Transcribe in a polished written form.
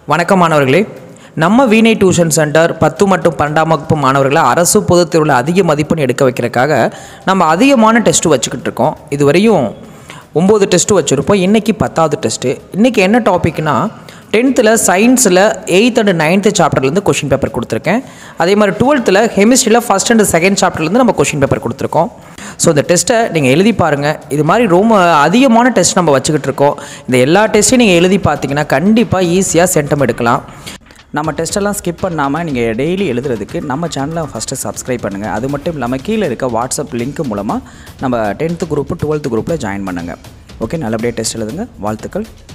வணக்கம் மாணவர்களே, நம்ம வீணை டியூஷன் சென்டர் 10 மற்றும் 12ஆம் வகுப்பு மாணவர்களை அரசு பொதுத் தேர்வில் அதிக மதிப்பெண் எடுக்க வைக்கிறதுக்காக நம்ம அதிகமான டெஸ்ட்டு வச்சுக்கிட்டு இருக்கோம். இதுவரையும் 9 டெஸ்ட்டு வச்சுருப்போம். இன்றைக்கி 10வது டெஸ்ட்டு. இன்றைக்கி என்ன டாபிக்னா 10th சயின்ஸில் 8th and 9th சாப்டர்லேருந்து question paper கொடுத்துருக்கேன். அதே மாதிரி 12th கெமிஸ்ட்ரியில் 1st and 2nd சாப்டர்லேருந்து நம்ம கொஷின் பேப்பர் கொடுத்துருக்கோம். ஸோ இந்த டெஸ்ட்டை நீங்கள் எழுதி பாருங்கள். இது மாதிரி ரொம்ப அதிகமான டெஸ்ட் நம்ம வச்சுக்கிட்டு இருக்கோம். இந்த எல்லா டெஸ்ட்டையும் நீங்கள் எழுதி பார்த்தீங்கன்னா கண்டிப்பாக ஈஸியாக சென்டம் எடுக்கலாம். நம்ம டெஸ்ட்டெல்லாம் ஸ்கிப் பண்ணாமல் நீங்கள் டெய்லி எழுதுறதுக்கு நம்ம சேனலை ஃபஸ்ட்டு சப்ஸ்கிரைப் பண்ணுங்கள். அது மட்டும் இல்லாமல் கீழே இருக்க வாட்ஸ்அப் லிங்க் மூலமாக நம்ம 10th குரூப்பு 12th குரூப்பில் ஜாயின் பண்ணுங்கள். ஓகே, நல்லபடியாக டெஸ்ட் எழுதுங்க. வாழ்த்துக்கள்.